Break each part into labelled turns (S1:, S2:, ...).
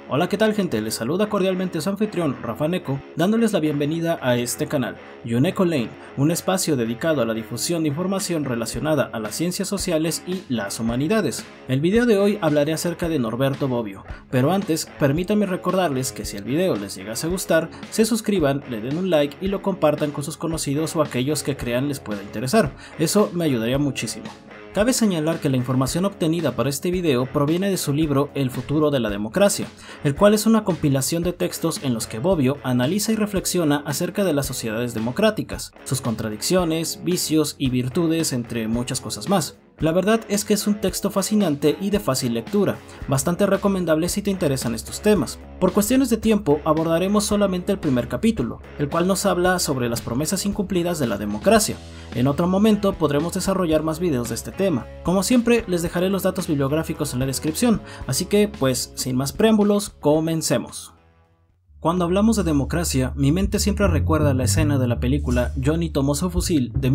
S1: Hola, ¿qué tal, gente? Les saluda cordialmente su anfitrión Rafa Neko, dándoles la bienvenida a este canal, Yuneco Lane, un espacio dedicado a la difusión de información relacionada a las ciencias sociales y las humanidades. El video de hoy hablaré acerca de Norberto Bobbio, pero antes permítanme recordarles que si el video les llegase a gustar, se suscriban, le den un like y lo compartan con sus conocidos o aquellos que crean les pueda interesar. Eso me ayudaría muchísimo. Cabe señalar que la información obtenida para este video proviene de su libro El futuro de la democracia, el cual es una compilación de textos en los que Bobbio analiza y reflexiona acerca de las sociedades democráticas, sus contradicciones, vicios y virtudes, entre muchas cosas más. La verdad es que es un texto fascinante y de fácil lectura, bastante recomendable si te interesan estos temas. Por cuestiones de tiempo abordaremos solamente el primer capítulo, el cual nos habla sobre las promesas incumplidas de la democracia. En otro momento podremos desarrollar más videos de este tema. Como siempre, les dejaré los datos bibliográficos en la descripción, así que pues sin más preámbulos, comencemos. Cuando hablamos de democracia, mi mente siempre recuerda la escena de la película Johnny tomó su fusil de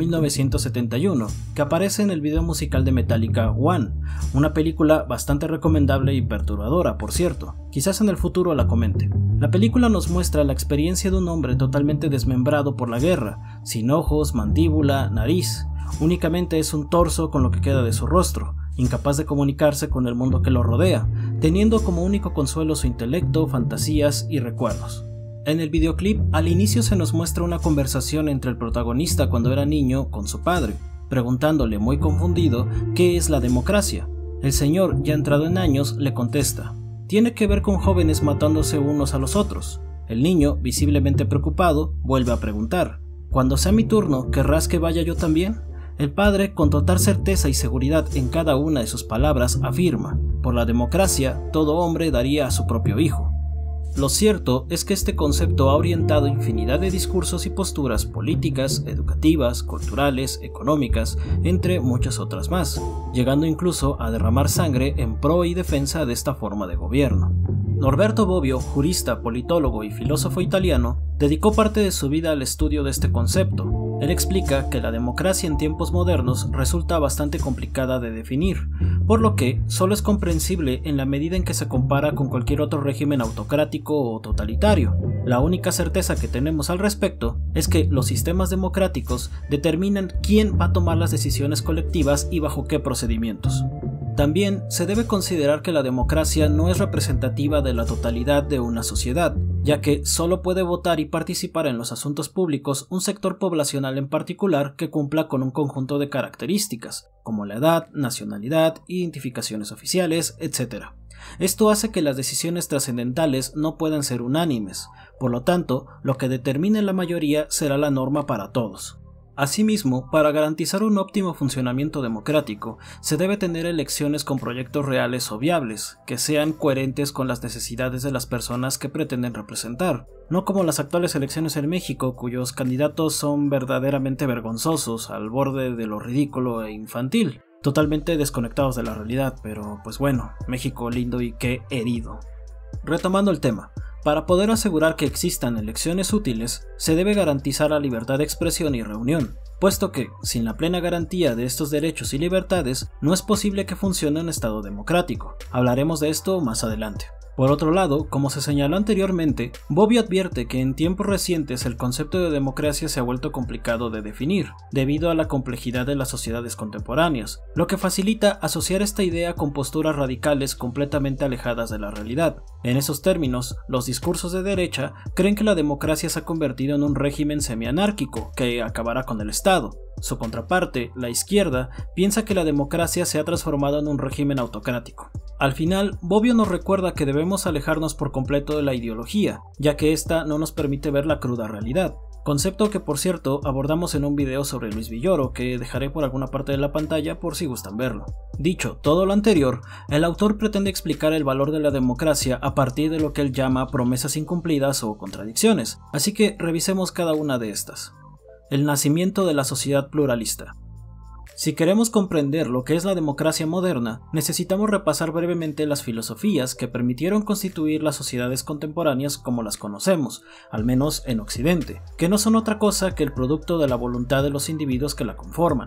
S1: 1971, que aparece en el video musical de Metallica One, una película bastante recomendable y perturbadora, por cierto. Quizás en el futuro la comente. La película nos muestra la experiencia de un hombre totalmente desmembrado por la guerra, sin ojos, mandíbula, nariz. Únicamente es un torso con lo que queda de su rostro, incapaz de comunicarse con el mundo que lo rodea, teniendo como único consuelo su intelecto, fantasías y recuerdos. En el videoclip, al inicio se nos muestra una conversación entre el protagonista cuando era niño con su padre, preguntándole muy confundido qué es la democracia. El señor, ya entrado en años, le contesta: tiene que ver con jóvenes matándose unos a los otros. El niño, visiblemente preocupado, vuelve a preguntar: ¿cuando sea mi turno, querrás que vaya yo también? El padre, con total certeza y seguridad en cada una de sus palabras, afirma: por la democracia, todo hombre daría a su propio hijo. Lo cierto es que este concepto ha orientado infinidad de discursos y posturas políticas, educativas, culturales, económicas, entre muchas otras más, llegando incluso a derramar sangre en pro y defensa de esta forma de gobierno. Norberto Bobbio, jurista, politólogo y filósofo italiano, dedicó parte de su vida al estudio de este concepto. Él explica que la democracia en tiempos modernos resulta bastante complicada de definir, por lo que solo es comprensible en la medida en que se compara con cualquier otro régimen autocrático o totalitario. La única certeza que tenemos al respecto es que los sistemas democráticos determinan quién va a tomar las decisiones colectivas y bajo qué procedimientos. También se debe considerar que la democracia no es representativa de la totalidad de una sociedad, ya que solo puede votar y participar en los asuntos públicos un sector poblacional en particular que cumpla con un conjunto de características, como la edad, nacionalidad, identificaciones oficiales, etc. Esto hace que las decisiones trascendentales no puedan ser unánimes, por lo tanto, lo que determine la mayoría será la norma para todos. Asimismo, para garantizar un óptimo funcionamiento democrático, se debe tener elecciones con proyectos reales o viables, que sean coherentes con las necesidades de las personas que pretenden representar, no como las actuales elecciones en México, cuyos candidatos son verdaderamente vergonzosos, al borde de lo ridículo e infantil, totalmente desconectados de la realidad, pero pues bueno, México lindo y qué herido. Retomando el tema, para poder asegurar que existan elecciones útiles, se debe garantizar la libertad de expresión y reunión, puesto que, sin la plena garantía de estos derechos y libertades, no es posible que funcione un Estado democrático. Hablaremos de esto más adelante. Por otro lado, como se señaló anteriormente, Bobbio advierte que en tiempos recientes el concepto de democracia se ha vuelto complicado de definir, debido a la complejidad de las sociedades contemporáneas, lo que facilita asociar esta idea con posturas radicales completamente alejadas de la realidad. En esos términos, los discursos de derecha creen que la democracia se ha convertido en un régimen semianárquico que acabará con el Estado. Su contraparte, la izquierda, piensa que la democracia se ha transformado en un régimen autocrático. Al final, Bobbio nos recuerda que debemos alejarnos por completo de la ideología, ya que esta no nos permite ver la cruda realidad. Concepto que, por cierto, abordamos en un video sobre Luis Villoro, que dejaré por alguna parte de la pantalla por si gustan verlo. Dicho todo lo anterior, el autor pretende explicar el valor de la democracia a partir de lo que él llama promesas incumplidas o contradicciones, así que revisemos cada una de estas. El nacimiento de la sociedad pluralista. Si queremos comprender lo que es la democracia moderna, necesitamos repasar brevemente las filosofías que permitieron constituir las sociedades contemporáneas como las conocemos, al menos en Occidente, que no son otra cosa que el producto de la voluntad de los individuos que la conforman.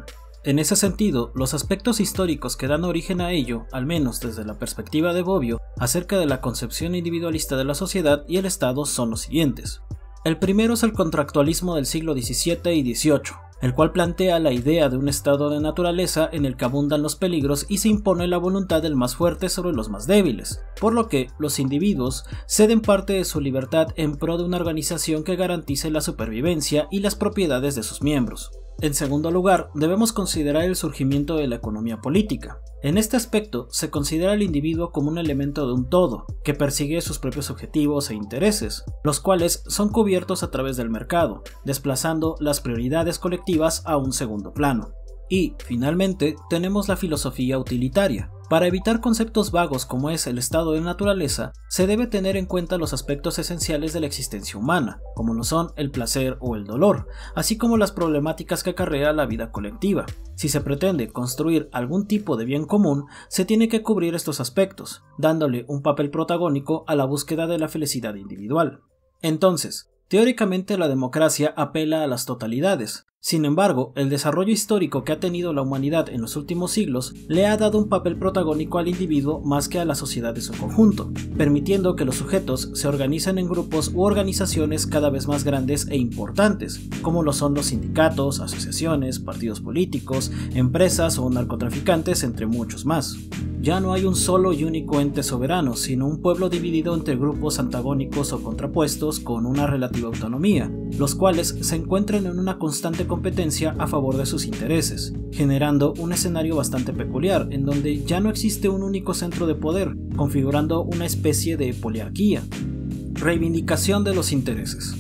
S1: En ese sentido, los aspectos históricos que dan origen a ello, al menos desde la perspectiva de Bobbio, acerca de la concepción individualista de la sociedad y el Estado son los siguientes. El primero es el contractualismo del siglo XVII y XVIII, el cual plantea la idea de un estado de naturaleza en el que abundan los peligros y se impone la voluntad del más fuerte sobre los más débiles, por lo que los individuos ceden parte de su libertad en pro de una organización que garantice la supervivencia y las propiedades de sus miembros. En segundo lugar, debemos considerar el surgimiento de la economía política. En este aspecto, se considera al individuo como un elemento de un todo, que persigue sus propios objetivos e intereses, los cuales son cubiertos a través del mercado, desplazando las prioridades colectivas a un segundo plano. Y, finalmente, tenemos la filosofía utilitaria. Para evitar conceptos vagos como es el estado de naturaleza, se debe tener en cuenta los aspectos esenciales de la existencia humana, como lo son el placer o el dolor, así como las problemáticas que acarrea la vida colectiva. Si se pretende construir algún tipo de bien común, se tiene que cubrir estos aspectos, dándole un papel protagónico a la búsqueda de la felicidad individual. Entonces, teóricamente la democracia apela a las totalidades. Sin embargo, el desarrollo histórico que ha tenido la humanidad en los últimos siglos le ha dado un papel protagónico al individuo más que a la sociedad en su conjunto, permitiendo que los sujetos se organicen en grupos u organizaciones cada vez más grandes e importantes, como lo son los sindicatos, asociaciones, partidos políticos, empresas o narcotraficantes, entre muchos más. Ya no hay un solo y único ente soberano, sino un pueblo dividido entre grupos antagónicos o contrapuestos con una relativa autonomía, los cuales se encuentran en una constante competencia a favor de sus intereses, generando un escenario bastante peculiar en donde ya no existe un único centro de poder, configurando una especie de poliarquía. Reivindicación de los intereses.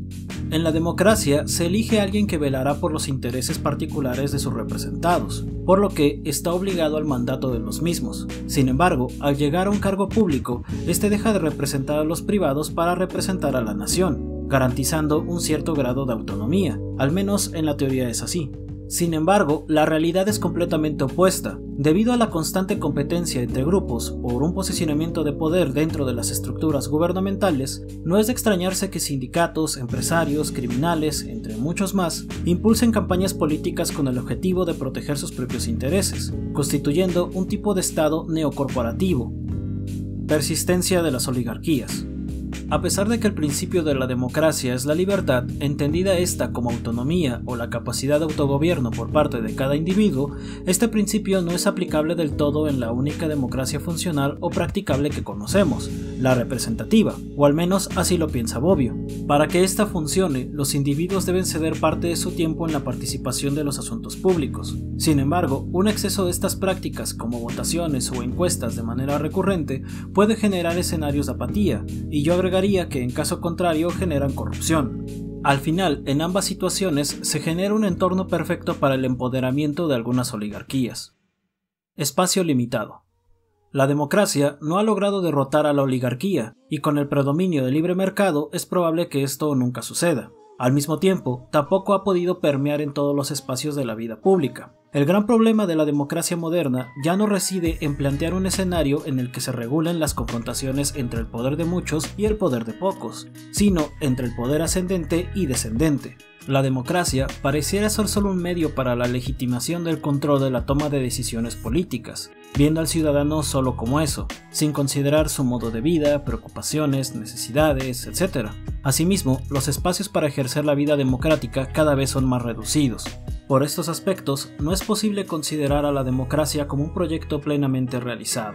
S1: En la democracia se elige a alguien que velará por los intereses particulares de sus representados, por lo que está obligado al mandato de los mismos. Sin embargo, al llegar a un cargo público, este deja de representar a los privados para representar a la nación, garantizando un cierto grado de autonomía, al menos en la teoría es así. Sin embargo, la realidad es completamente opuesta. Debido a la constante competencia entre grupos por un posicionamiento de poder dentro de las estructuras gubernamentales, no es de extrañarse que sindicatos, empresarios, criminales, entre muchos más, impulsen campañas políticas con el objetivo de proteger sus propios intereses, constituyendo un tipo de Estado neocorporativo. Persistencia de las oligarquías. A pesar de que el principio de la democracia es la libertad, entendida esta como autonomía o la capacidad de autogobierno por parte de cada individuo, este principio no es aplicable del todo en la única democracia funcional o practicable que conocemos, la representativa, o al menos así lo piensa Bobbio. Para que ésta funcione, los individuos deben ceder parte de su tiempo en la participación de los asuntos públicos. Sin embargo, un exceso de estas prácticas, como votaciones o encuestas de manera recurrente, puede generar escenarios de apatía, y yo agregaría que en caso contrario generan corrupción. Al final, en ambas situaciones se genera un entorno perfecto para el empoderamiento de algunas oligarquías. Espacio limitado. La democracia no ha logrado derrotar a la oligarquía, y con el predominio del libre mercado es probable que esto nunca suceda. Al mismo tiempo, tampoco ha podido permear en todos los espacios de la vida pública. El gran problema de la democracia moderna ya no reside en plantear un escenario en el que se regulen las confrontaciones entre el poder de muchos y el poder de pocos, sino entre el poder ascendente y descendente. La democracia pareciera ser solo un medio para la legitimación del control de la toma de decisiones políticas, viendo al ciudadano solo como eso, sin considerar su modo de vida, preocupaciones, necesidades, etc. Asimismo, los espacios para ejercer la vida democrática cada vez son más reducidos. Por estos aspectos, no es posible considerar a la democracia como un proyecto plenamente realizado.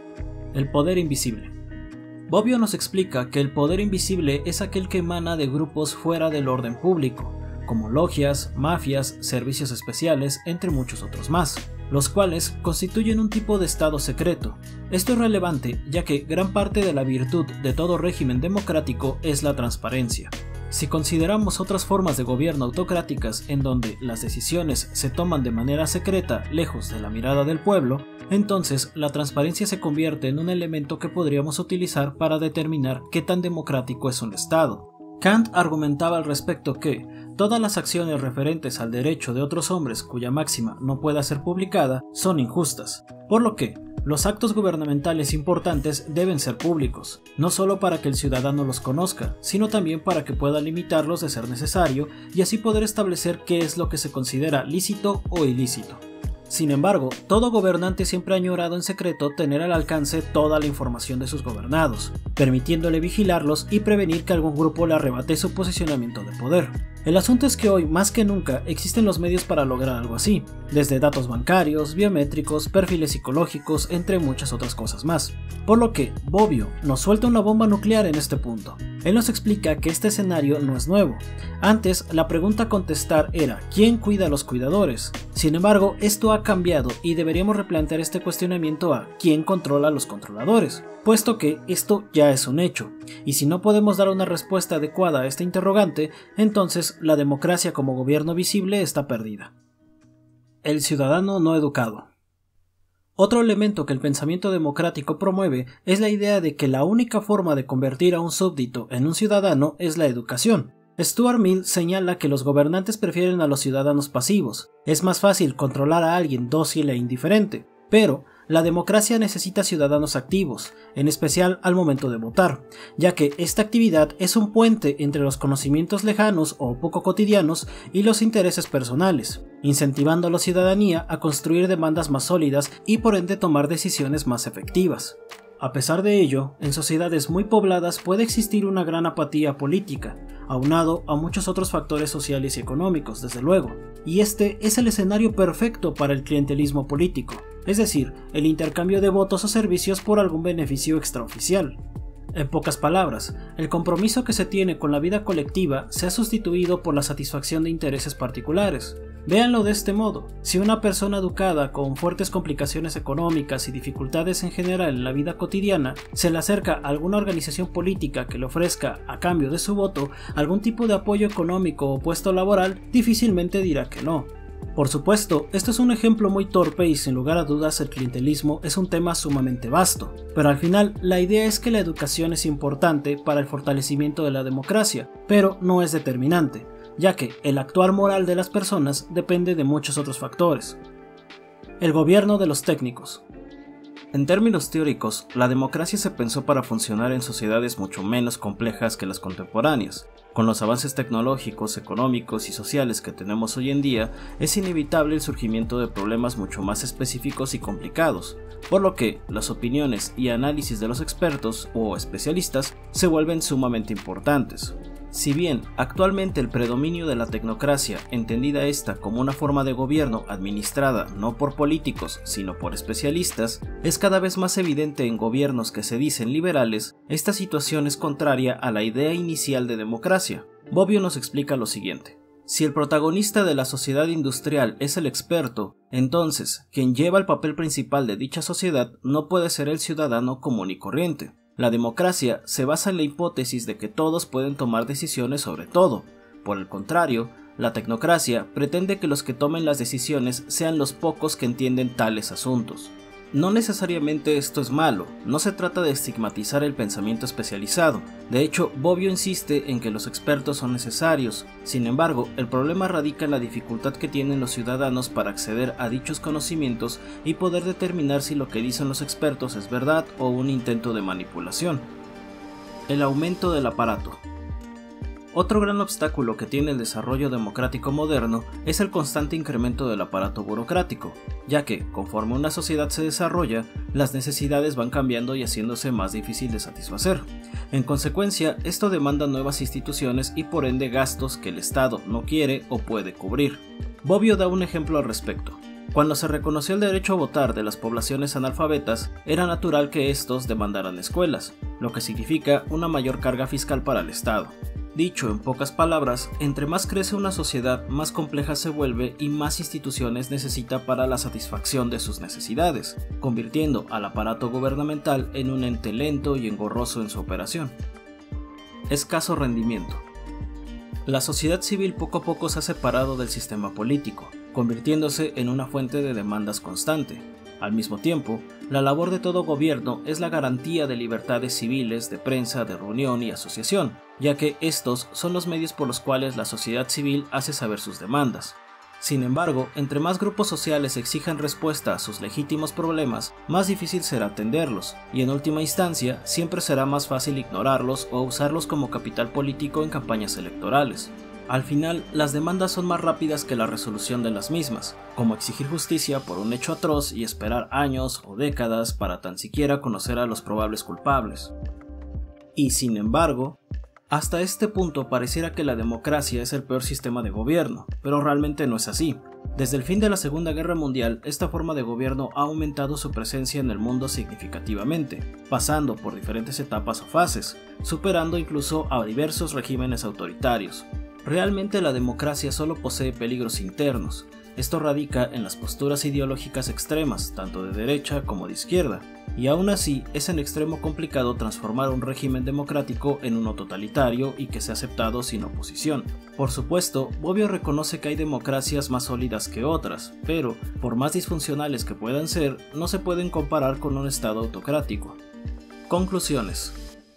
S1: El poder invisible. Bobbio nos explica que el poder invisible es aquel que emana de grupos fuera del orden público, como logias, mafias, servicios especiales, entre muchos otros más, los cuales constituyen un tipo de estado secreto. Esto es relevante ya que gran parte de la virtud de todo régimen democrático es la transparencia. Si consideramos otras formas de gobierno autocráticas en donde las decisiones se toman de manera secreta lejos de la mirada del pueblo, entonces la transparencia se convierte en un elemento que podríamos utilizar para determinar qué tan democrático es un Estado. Kant argumentaba al respecto que todas las acciones referentes al derecho de otros hombres cuya máxima no pueda ser publicada son injustas, por lo que los actos gubernamentales importantes deben ser públicos, no solo para que el ciudadano los conozca, sino también para que pueda limitarlos de ser necesario y así poder establecer qué es lo que se considera lícito o ilícito. Sin embargo, todo gobernante siempre ha añorado en secreto tener al alcance toda la información de sus gobernados, permitiéndole vigilarlos y prevenir que algún grupo le arrebate su posicionamiento de poder. El asunto es que hoy, más que nunca, existen los medios para lograr algo así, desde datos bancarios, biométricos, perfiles psicológicos, entre muchas otras cosas más. Por lo que, Bobbio nos suelta una bomba nuclear en este punto. Él nos explica que este escenario no es nuevo. Antes, la pregunta a contestar era ¿quién cuida a los cuidadores? Sin embargo, esto ha cambiado y deberíamos replantear este cuestionamiento a ¿quién controla a los controladores? Puesto que esto ya es un hecho, y si no podemos dar una respuesta adecuada a este interrogante, entonces la democracia como gobierno visible está perdida. El ciudadano no educado. Otro elemento que el pensamiento democrático promueve es la idea de que la única forma de convertir a un súbdito en un ciudadano es la educación. Stuart Mill señala que los gobernantes prefieren a los ciudadanos pasivos. Es más fácil controlar a alguien dócil e indiferente, pero la democracia necesita ciudadanos activos, en especial al momento de votar, ya que esta actividad es un puente entre los conocimientos lejanos o poco cotidianos y los intereses personales, incentivando a la ciudadanía a construir demandas más sólidas y por ende tomar decisiones más efectivas. A pesar de ello, en sociedades muy pobladas puede existir una gran apatía política, aunado a muchos otros factores sociales y económicos, desde luego, y este es el escenario perfecto para el clientelismo político, es decir, el intercambio de votos o servicios por algún beneficio extraoficial. En pocas palabras, el compromiso que se tiene con la vida colectiva se ha sustituido por la satisfacción de intereses particulares. Véanlo de este modo: si una persona educada con fuertes complicaciones económicas y dificultades en general en la vida cotidiana se le acerca a alguna organización política que le ofrezca, a cambio de su voto, algún tipo de apoyo económico o puesto laboral, difícilmente dirá que no. Por supuesto, esto es un ejemplo muy torpe y sin lugar a dudas el clientelismo es un tema sumamente vasto, pero al final la idea es que la educación es importante para el fortalecimiento de la democracia, pero no es determinante, ya que el actuar moral de las personas depende de muchos otros factores. El gobierno de los técnicos. En términos teóricos, la democracia se pensó para funcionar en sociedades mucho menos complejas que las contemporáneas. Con los avances tecnológicos, económicos y sociales que tenemos hoy en día, es inevitable el surgimiento de problemas mucho más específicos y complicados, por lo que las opiniones y análisis de los expertos o especialistas se vuelven sumamente importantes. Si bien actualmente el predominio de la tecnocracia, entendida esta como una forma de gobierno administrada no por políticos sino por especialistas, es cada vez más evidente en gobiernos que se dicen liberales, esta situación es contraria a la idea inicial de democracia. Bobbio nos explica lo siguiente: si el protagonista de la sociedad industrial es el experto, entonces quien lleva el papel principal de dicha sociedad no puede ser el ciudadano común y corriente. La democracia se basa en la hipótesis de que todos pueden tomar decisiones sobre todo. Por el contrario, la tecnocracia pretende que los que tomen las decisiones sean los pocos que entienden tales asuntos. No necesariamente esto es malo, no se trata de estigmatizar el pensamiento especializado. De hecho, Bobbio insiste en que los expertos son necesarios. Sin embargo, el problema radica en la dificultad que tienen los ciudadanos para acceder a dichos conocimientos y poder determinar si lo que dicen los expertos es verdad o un intento de manipulación. El aumento del aparato. Otro gran obstáculo que tiene el desarrollo democrático moderno es el constante incremento del aparato burocrático, ya que, conforme una sociedad se desarrolla, las necesidades van cambiando y haciéndose más difícil de satisfacer. En consecuencia, esto demanda nuevas instituciones y por ende gastos que el Estado no quiere o puede cubrir. Bobbio da un ejemplo al respecto. Cuando se reconoció el derecho a votar de las poblaciones analfabetas, era natural que estos demandaran escuelas, lo que significa una mayor carga fiscal para el Estado. Dicho en pocas palabras, entre más crece una sociedad, más compleja se vuelve y más instituciones necesita para la satisfacción de sus necesidades, convirtiendo al aparato gubernamental en un ente lento y engorroso en su operación. Escaso rendimiento. La sociedad civil poco a poco se ha separado del sistema político, convirtiéndose en una fuente de demandas constante. Al mismo tiempo, la labor de todo gobierno es la garantía de libertades civiles, de prensa, de reunión y asociación, ya que estos son los medios por los cuales la sociedad civil hace saber sus demandas. Sin embargo, entre más grupos sociales exijan respuesta a sus legítimos problemas, más difícil será atenderlos, y en última instancia, siempre será más fácil ignorarlos o usarlos como capital político en campañas electorales. Al final, las demandas son más rápidas que la resolución de las mismas, como exigir justicia por un hecho atroz y esperar años o décadas para tan siquiera conocer a los probables culpables. Y sin embargo, hasta este punto pareciera que la democracia es el peor sistema de gobierno, pero realmente no es así. Desde el fin de la Segunda Guerra Mundial, esta forma de gobierno ha aumentado su presencia en el mundo significativamente, pasando por diferentes etapas o fases, superando incluso a diversos regímenes autoritarios. Realmente la democracia solo posee peligros internos. Esto radica en las posturas ideológicas extremas, tanto de derecha como de izquierda, y aún así es en extremo complicado transformar un régimen democrático en uno totalitario y que sea aceptado sin oposición. Por supuesto, Bobbio reconoce que hay democracias más sólidas que otras, pero, por más disfuncionales que puedan ser, no se pueden comparar con un estado autocrático. Conclusiones.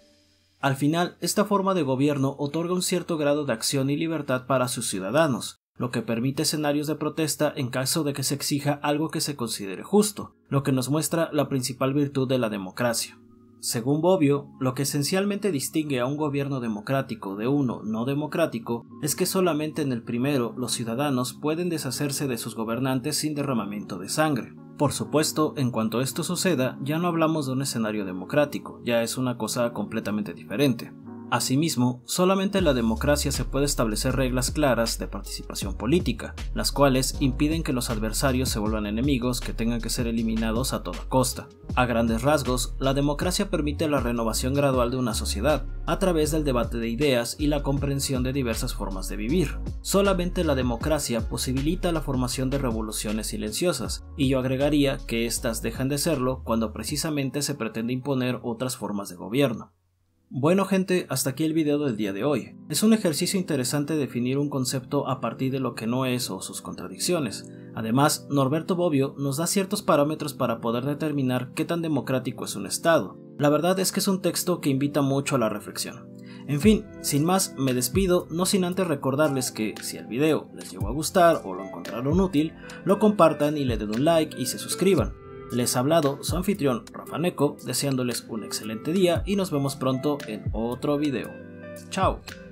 S1: Al final, esta forma de gobierno otorga un cierto grado de acción y libertad para sus ciudadanos, lo que permite escenarios de protesta en caso de que se exija algo que se considere justo, lo que nos muestra la principal virtud de la democracia. Según Bobbio, lo que esencialmente distingue a un gobierno democrático de uno no democrático es que solamente en el primero los ciudadanos pueden deshacerse de sus gobernantes sin derramamiento de sangre. Por supuesto, en cuanto esto suceda, ya no hablamos de un escenario democrático, ya es una cosa completamente diferente. Asimismo, solamente en la democracia se puede establecer reglas claras de participación política, las cuales impiden que los adversarios se vuelvan enemigos que tengan que ser eliminados a toda costa. A grandes rasgos, la democracia permite la renovación gradual de una sociedad, a través del debate de ideas y la comprensión de diversas formas de vivir. Solamente la democracia posibilita la formación de revoluciones silenciosas, y yo agregaría que éstas dejan de serlo cuando precisamente se pretende imponer otras formas de gobierno. Bueno gente, hasta aquí el video del día de hoy. Es un ejercicio interesante definir un concepto a partir de lo que no es o sus contradicciones. Además, Norberto Bobbio nos da ciertos parámetros para poder determinar qué tan democrático es un Estado. La verdad es que es un texto que invita mucho a la reflexión. En fin, sin más, me despido, no sin antes recordarles que si el video les llegó a gustar o lo encontraron útil, lo compartan y le den un like y se suscriban. Les ha hablado su anfitrión Rafa Neko, deseándoles un excelente día y nos vemos pronto en otro video. ¡Chao!